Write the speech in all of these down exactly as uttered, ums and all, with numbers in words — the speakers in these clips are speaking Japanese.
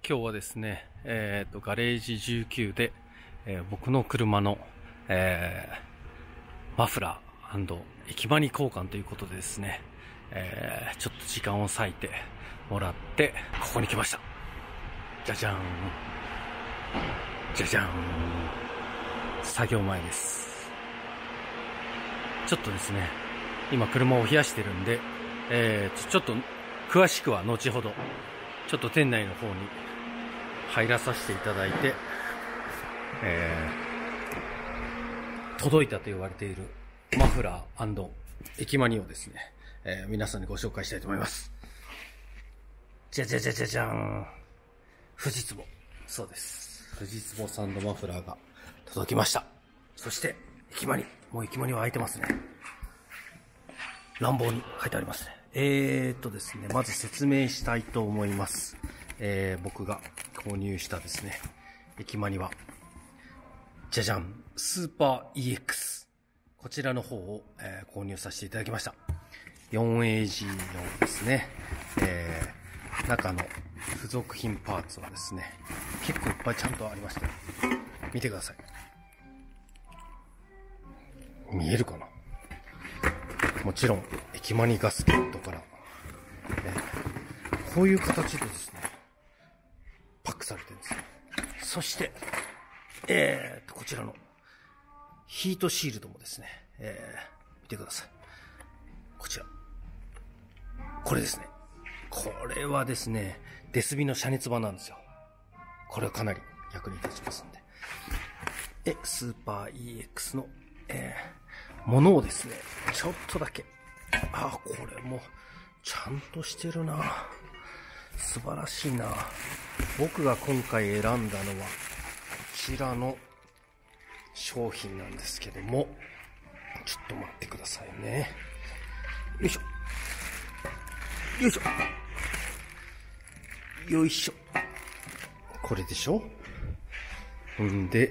今日はですね、えっと、ガレージじゅうきゅうで、えー僕の車の、えーマフラー&駅マニ交換ということでですね、えーちょっと時間を割いてもらって、ここに来ました。じゃじゃーん。じゃじゃーん。作業前です。ちょっとですね、今車を冷やしてるんで、えー、ちょっと詳しくは後ほど、ちょっと店内の方に入らさせていただいて、えー、届いたと言われているマフラー&駅マニをですね、えー、皆さんにご紹介したいと思います。じゃじゃじゃじゃじゃーん。富士壺。そうです。富士壺さんのマフラーが届きました。そして、駅マニ。もう駅マニは開いてますね。乱暴に書いてありますね。えーっとですね、まず説明したいと思います。えー、僕が購入したですね、駅マニは、じゃじゃん、スーパー イーエックス。こちらの方を、えー、購入させていただきました。フォーエージー のですね、えー、中の付属品パーツはですね、結構いっぱいちゃんとありまして、見てください。見えるかな？もちろん、駅マニガスケットから、えー、こういう形でですね、パックされてるんですよ。そして、えーと、こちらのヒートシールドもですね、えー、見てください。こちら。これですね。これはですね、デスビの遮熱板なんですよ。これはかなり役に立ちますんで。え、スーパー イーエックス の、えー、ものをですね、ちょっとだけ。あ、これも、ちゃんとしてるな。素晴らしいな。僕が今回選んだのは、こちらの商品なんですけども、ちょっと待ってくださいね。よいしょ。よいしょ。よいしょ。これでしょ？んで、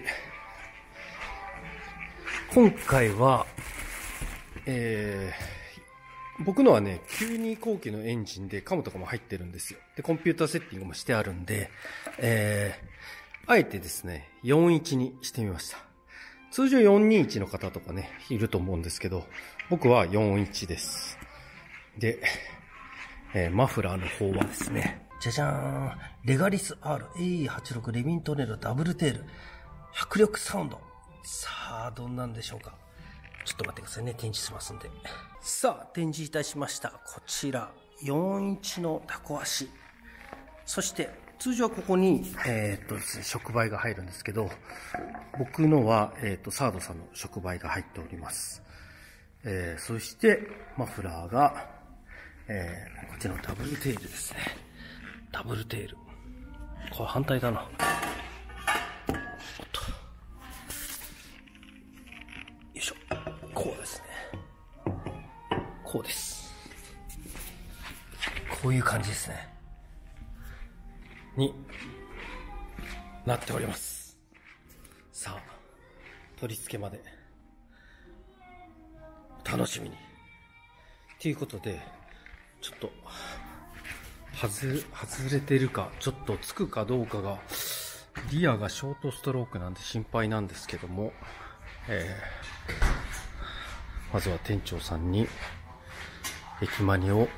今回は、えー、僕のはね、きゅうに後期のエンジンでカムとかも入ってるんですよ。で、コンピューターセッティングもしてあるんで、えー、あえてですね、よんじゅういちにしてみました。通常よんにじゅういちの方とかね、いると思うんですけど、僕はよんじゅういちです。で、えー、マフラーの方はですね、じゃじゃーん、レガリス アールエーイーはちじゅうろく レミントネロダブルテール、迫力サウンド。さあ、どんなんでしょうか。ちょっと待ってくださいね、展示しますんで。さあ、展示いたしました。こちら、よんインチのタコ足。そして、通常はここに、えー、っとですね、触媒が入るんですけど、僕のは、えー、っと、サードさんの触媒が入っております。えー、そして、マフラーが、えー、こっちのダブルテールですね。ダブルテール。これ反対だな。おっと。よいしょ。こうですね。こうです。こういう感じですね。になっております。さあ、取り付けまで楽しみに。ということで、ちょっと外外れてるか、ちょっとつくかどうかが、リアがショートストロークなんで心配なんですけども、えー、まずは店長さんに駅マニを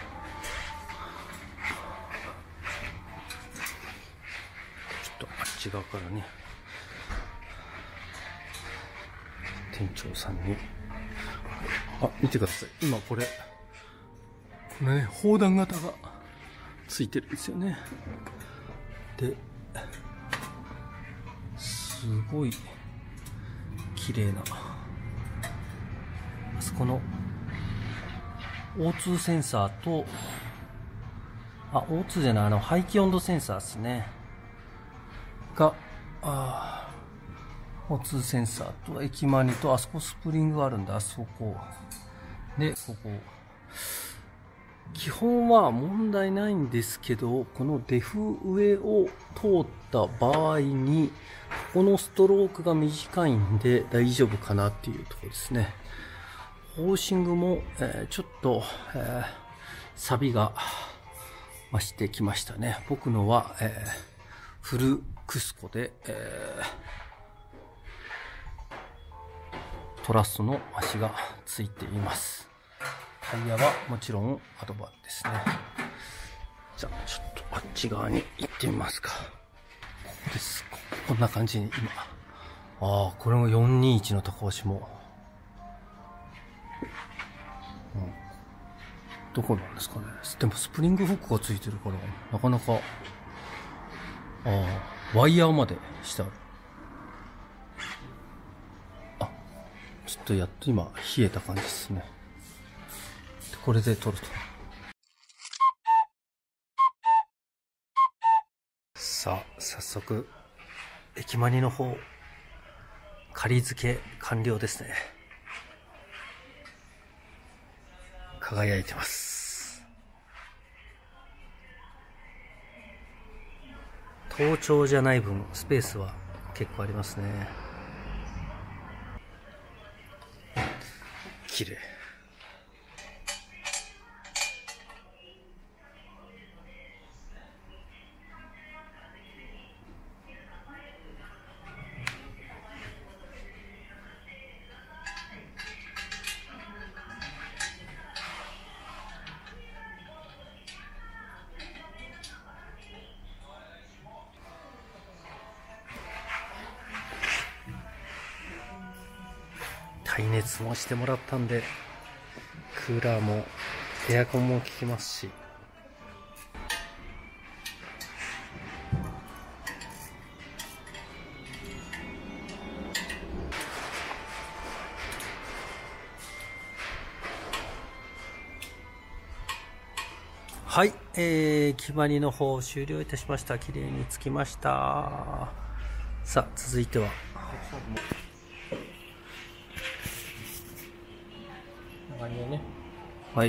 ちょっとあっち側からね、店長さんに、あ、見てください。今これ、これね、砲弾型がついてるんですよね。で、すごい綺麗な、あそこの オーツー センサーと、あ、オーツー じゃない、あの排気温度センサーですね。が、あ オーツー センサーと駅マニと、あそこスプリングがあるんだ、あそこ。で、ここ。基本は問題ないんですけど、このデフ上を通った場合に、ここのストロークが短いんで大丈夫かなっていうところですね。ホーシングも、えー、ちょっと、えー、錆が増してきましたね。僕のは、えー、フルクスコで、えー、トラストの足がついています。タイヤはもちろんアドバンですね。じゃあちょっとあっち側に行ってみますか。ここです。こんな感じに今。ああ、これもよんにいちの高押しも。うん、どこなんですかね。でもスプリングフックがついてるから、なかなか、ああ、ワイヤーまでしてある。あ、ちょっとやっと今冷えた感じですね。でこれで取ると。さあ、早速、駅マニの方、仮付け完了ですね。輝いてます。盗聴じゃない分、スペースは結構ありますね。綺麗。耐熱もしてもらったんで、クーラーもエアコンも効きますし、はい、えー、決まりの方終了いたしました。綺麗につきました。さあ、続いてはね、はい。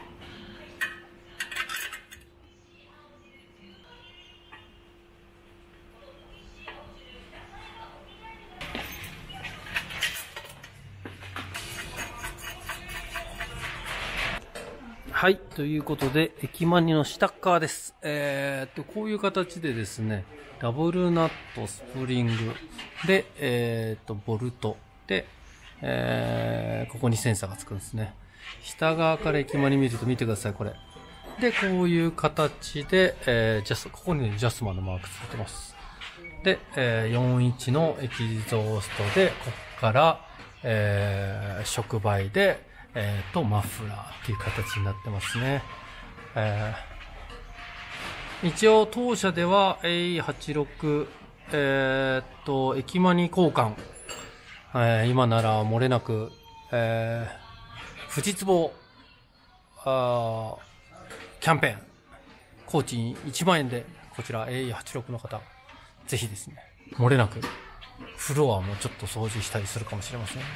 はい。ということで、駅マニのスタッカーです。えー、っと、こういう形でですね、ダブルナット、スプリングで、えー、っと、ボルトで、えー、ここにセンサーがつくんですね。下側から駅マニ見ると見てください、これ。で、こういう形で、えー、ジャス、ここにね、ジャスマンのマークついてます。で、えー、よんじゅういちのエキゾーストで、ここから、えー、触媒で、えー、と、マフラーっていう形になってますね。えー、一応、当社では エーイーはちじゅうろく、えー、と、駅マニ交換、えー、今なら漏れなく、えー、富士壺、あキャンペーン、工賃いちまんえんで、こちら エーイーはちじゅうろく の方、ぜひですね、漏れなく、フロアもちょっと掃除したりするかもしれません。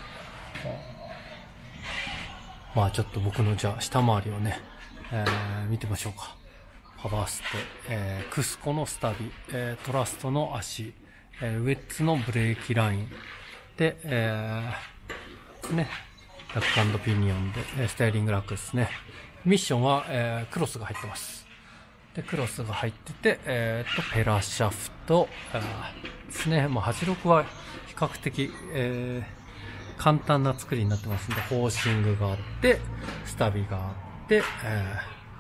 まあちょっと僕のじゃあ下回りをね、えー、見てみましょうか。パワーステ、えー、クスコのスタビ、えー、トラストの足、えー、ウェッツのブレーキラインで、えー、ね、ラック&ピニオンで、スタイリングラックですね。ミッションは、えー、クロスが入ってます。で、クロスが入ってて、えー、と、ペラシャフト、ですね。まあ、はちじゅうろくは比較的、えー、簡単な作りになってますんで、ホーシングがあって、スタビがあって、え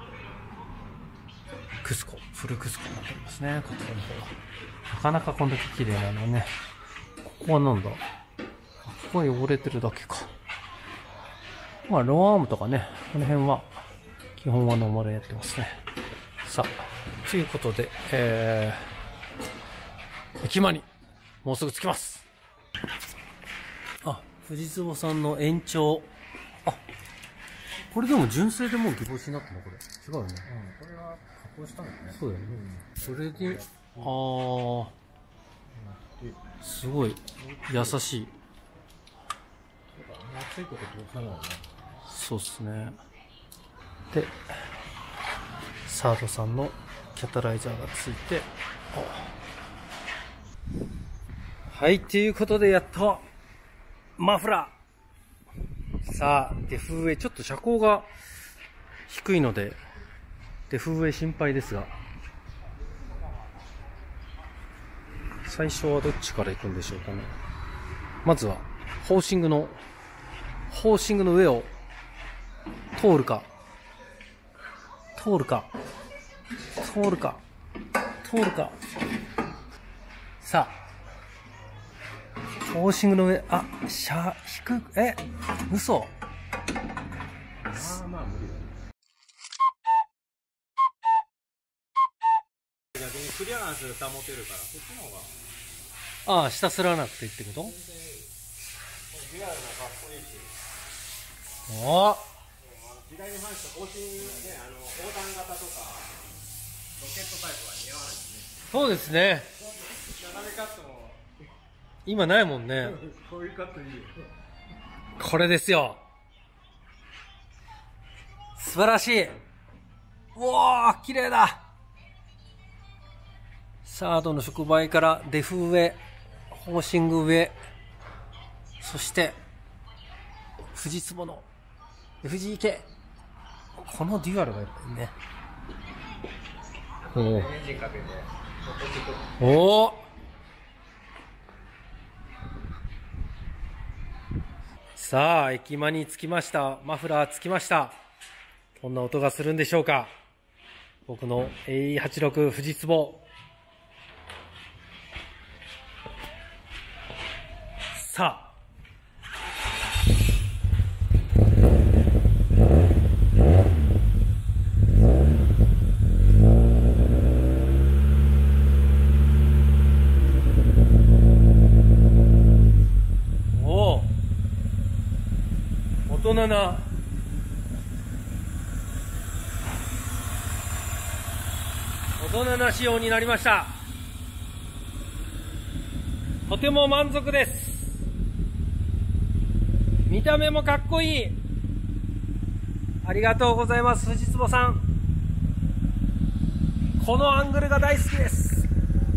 ー、クスコ、フルクスコになっておりますね、こちらの方は。なかなかこんだけ綺麗なのね。ここはなんだ？ここは汚れてるだけか。まあ、ローアームとかね、この辺は、基本はノーマルやってますね。さあ、ということで、えー、駅間に、もうすぐ着きます。あ、藤壺さんの延長。あ、これでも純正でもうギボシになったのこれ。違うよね。うん、これは加工したんだね。そうだよね。うん、それで、あー、すごい、優しい。熱いとこ通さないよね。そうっすね。で、サードさんのキャタライザーがついて、はい、ということでやっとマフラー。さあ、デフ上ちょっと車高が低いので、 手風上心配ですが、最初はどっちから行くんでしょうかね。まずはホーシングのホーシングの上を通るか通るか通るか通るか。さあホーシングの上、あ、シャ引く、え、嘘。まあまあ無理だね。逆にクリアランス保てるから、こっちの方が。ああ、下すらなくてってこと？デュアルもかっこいいし。おっ。左に反して方針ね、あの横断型とかロケットタイプは似合わないですね。そうですね。斜めカットも今ないもんね。こういうカットいいよ。これですよ。素晴らしい。おお、綺麗だ。サードの触媒からデフ上、ホーシング上、そして藤壺の エフジーケー、このデュアルがやっぱりね。おお、さあ駅間に着きました。マフラー着きました。どんな音がするんでしょうか。僕の エーイーはちじゅうろく 藤壺。さあおお、大人な大人な仕様になりました。とても満足です。見た目もかっこいい。ありがとうございます、藤壺さん。このアングルが大好きです。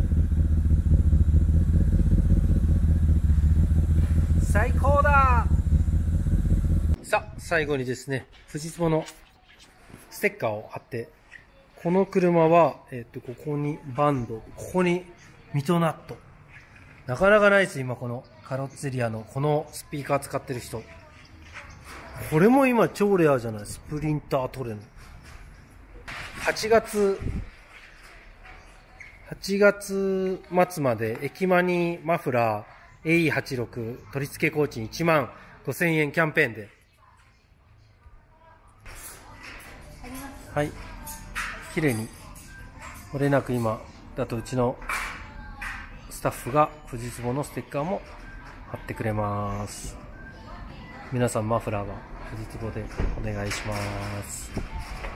最高だ。さあ最後にですね、藤壺のステッカーを貼って、この車は、えっと、ここにバンド、ここにミトナット。なかなかないです、今このカロッツェリアのこのスピーカー使ってる人。これも今超レアじゃない、スプリンタートレノ。はちがつ、はちがつ末まで駅間にマフラー エーイーはちじゅうろく 取り付け工賃いちまんごせんえんキャンペーンで。はい。綺麗に漏れなく今だとうちのスタッフが藤壺のステッカーも貼ってくれます。皆さんマフラーは藤壺でお願いします。